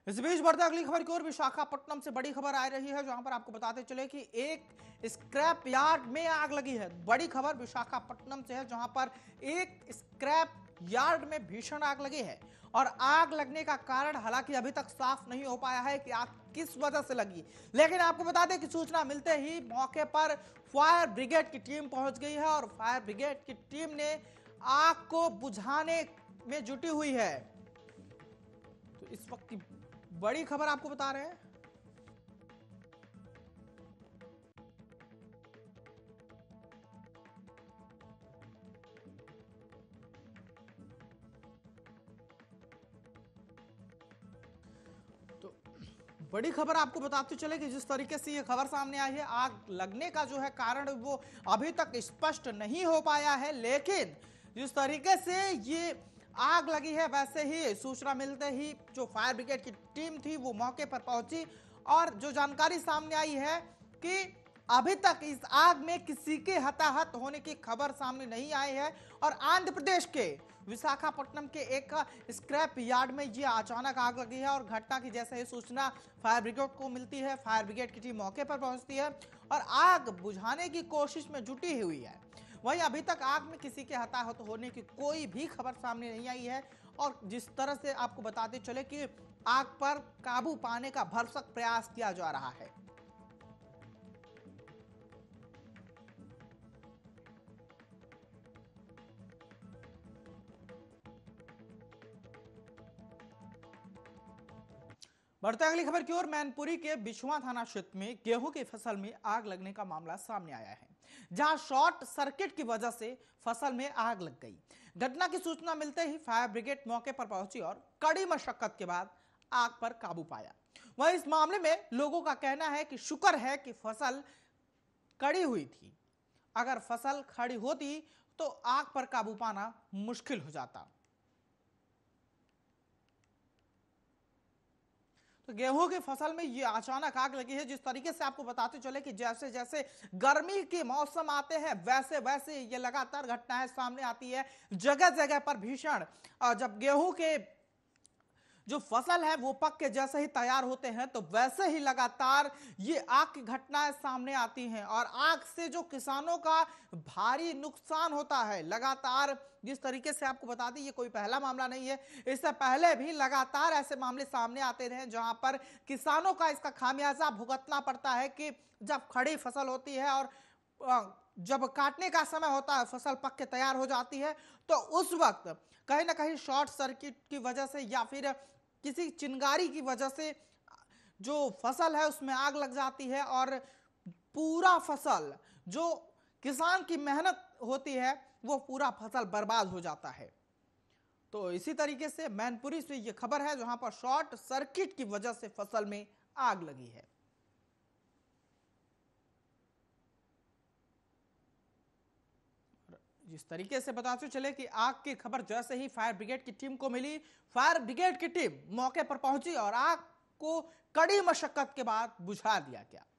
इस बीच बढ़ते अगली खबर की ओर विशाखापट्टनम से बड़ी खबर आ रही है, जहां पर आपको बताते चले कि एक स्क्रैप यार्ड में आग लगी है। बड़ी खबर विशाखापट्टनम से है, जहां पर एक स्क्रैप यार्ड में भीषण आग लगी है और आग लगने का कारण हालांकि अभी तक साफ नहीं हो पाया है कि आग किस वजह से लगी। लेकिन आपको बता दें कि सूचना मिलते ही मौके पर फायर ब्रिगेड की टीम पहुंच गई है और फायर ब्रिगेड की टीम ने आग को बुझाने में जुटी हुई है। तो इस वक्त की बड़ी खबर आपको बता रहे हैं। तो बड़ी खबर आपको बताते चले कि जिस तरीके से ये खबर सामने आई है, आग लगने का जो है कारण वो अभी तक स्पष्ट नहीं हो पाया है। लेकिन जिस तरीके से ये आग लगी है, वैसे ही सूचना मिलते ही जो फायर ब्रिगेड की टीम थी वो मौके पर पहुंची और जो जानकारी सामने आई है कि अभी तक इस आग में किसी के हताहत होने की खबर सामने नहीं आई है। और आंध्र प्रदेश के विशाखापट्टनम के एक स्क्रैप यार्ड में ये अचानक आग लगी है और घटना की जैसे ही सूचना फायर ब्रिगेड को मिलती है, फायर ब्रिगेड की टीम मौके पर पहुंचती है और आग बुझाने की कोशिश में जुटी हुई है। वहीं अभी तक आग में किसी के हताहत होने की कोई भी खबर सामने नहीं आई है। और जिस तरह से आपको बताते चले कि आग पर काबू पाने का भरसक प्रयास किया जा रहा है। बढ़ते अगली खबर की ओर, मैनपुरी के बिछुआ थाना क्षेत्र में गेहूं की फसल में आग लगने का मामला सामने आया है, जहां शॉर्ट सर्किट की वजह से फसल में आग लग गई। घटना की सूचना मिलते ही फायर ब्रिगेड मौके पर पहुंची और कड़ी मशक्कत के बाद आग पर काबू पाया। वहीं इस मामले में लोगों का कहना है कि शुक्र है कि फसल कड़ी हुई थी, अगर फसल खड़ी होती तो आग पर काबू पाना मुश्किल हो जाता। तो गेहूं की फसल में ये अचानक आग लगी है। जिस तरीके से आपको बताते चले कि जैसे जैसे गर्मी के मौसम आते हैं वैसे वैसे ये लगातार घटनाएं सामने आती है। जगह जगह पर भीषण जब गेहूं के जो फसल है वो पक के जैसे ही तैयार होते हैं तो वैसे ही लगातार ये आग की घटनाएं सामने आती हैं और आग से जो किसानों का भारी नुकसान होता है। लगातार जिस तरीके से आपको बता दें, ये कोई पहला मामला नहीं है, इससे पहले भी लगातार ऐसे मामले सामने आते रहे जहां पर किसानों का इसका खामियाजा भुगतना पड़ता है कि जब खड़ी फसल होती है और जब काटने का समय होता है, फसल पक के तैयार हो जाती है, तो उस वक्त कहीं ना कहीं शॉर्ट सर्किट की वजह से या फिर किसी चिंगारी की वजह से जो फसल है उसमें आग लग जाती है और पूरा फसल जो किसान की मेहनत होती है वो पूरा फसल बर्बाद हो जाता है। तो इसी तरीके से मैनपुरी से ये खबर है, जहां पर शॉर्ट सर्किट की वजह से फसल में आग लगी है। जिस तरीके से बताते चले कि आग की खबर जैसे ही फायर ब्रिगेड की टीम को मिली, फायर ब्रिगेड की टीम मौके पर पहुंची और आग को कड़ी मशक्कत के बाद बुझा दिया गया।